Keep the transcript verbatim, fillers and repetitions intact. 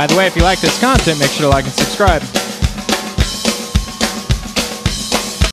By the way, if you like this content, make sure to like and subscribe.